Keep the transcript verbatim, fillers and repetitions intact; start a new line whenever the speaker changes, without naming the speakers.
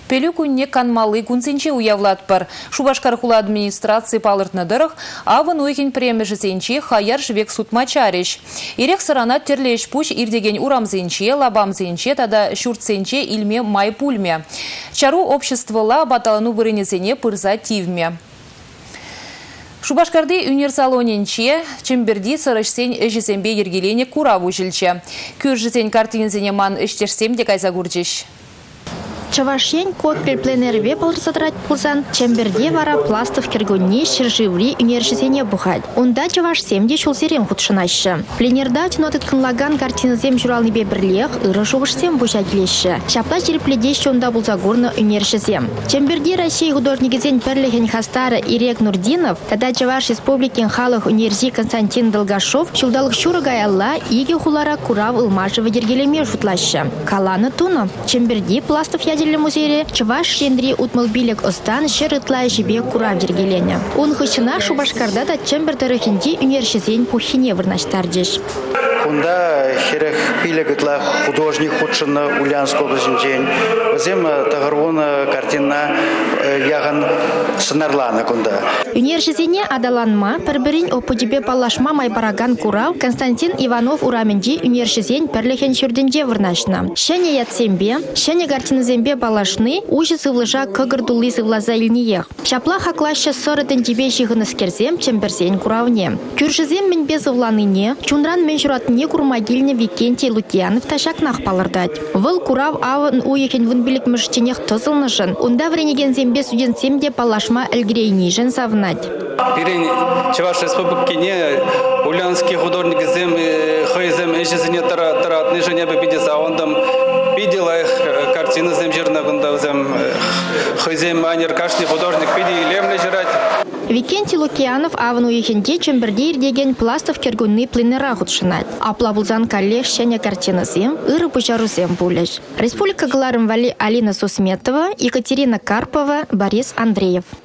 Пелю күнне канмалы күнсенче уявлатпар. Шубашкар хула администрации палыртнадырых, авын уйхин премежесенче хаяр жвек сутмачариш. Ирек сарана терлеш пуш ирдеген урамзенче, лабамзенче, тада шуртсенче илме майпульме. Чару обществола баталану вырынесене пырза тивме. Шубашкарды универсалоненче, чемберди сарышсен эжесембе ергелене кураву жилче. Күржесен картинзене ман эштешсем де кайза гурджиш.
Чавашен копель пленерве полрсатрать пулсан, чемберде вара пластов кергунни шерживри университене бухать. Унда чаваш семде шулсерем худшынаща. Пленерда тинотет кынлаган картинзем журалны беберлех, ыры шугышсем бушатлеща. Чапла черепледеща унда булзагурна университем. Чемберде России художникезен перлехен хастара Ирек Нурдинов, тогда Чаваш республикин халых универси Константин Долгашов, чулдалых шурагай алла, иге хулара курав илмажева дергелеме жутлаща. Калана туна. Чемберде пластов ядер музее Чаваш шендри утмалбилек остан шерытла жебе курав дергелене. Он хышына Шубашкарда да чембер тарихинди университет пухине вырнаштардеш.
Кунда херех пилегетла художник худшина Ульяновской области. Возем тагарвона картина яган сценарлана кунда.
Университетне адаланма перберин опудебе палашма майбараган курав Константин Иванов ураменди университет перлехен шурденде вырнашна. Шене ятсембе, шене картина зембе палашны ужи сывлыжа кыгырдулы сывлаза илниех. Шапла хаклаща сорытын тебе шихыныскерзем чемберсен куравне. Кюршизем мен безывланыне, чунран мен журатне курмагильне Викентий Лукьянов ташакнах палырдать. Выл курав авын уекен вынбилик мышченех тозылнышын, унда вренеген зембе студентсемде палашма эльгрейнижен завнать.
Пирень Чаваш республикине Ульяновский художник зем хайзем эшезене таратны жене бебидеса он там видела их картины зем жирнагунда зем хайзем анер кашный художник пиди лемле жрать.
Викентий Лукьянов авну ехенде чембердир деген пластов кергунны пленера худшинать. Апла булзан каллех шеня картина зем, ыры пужару зем булеш. Республика Галарым Вали Алина Сусметова, Екатерина Карпова, Борис Андреев.